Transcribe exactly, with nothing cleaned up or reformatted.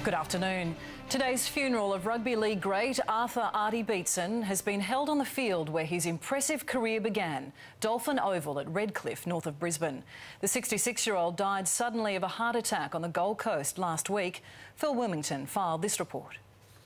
Good afternoon. Today's funeral of rugby league great Arthur Artie Beetson has been held on the field where his impressive career began, Dolphin Oval at Redcliffe, north of Brisbane. The sixty-six-year-old died suddenly of a heart attack on the Gold Coast last week. Phil Wilmington filed this report.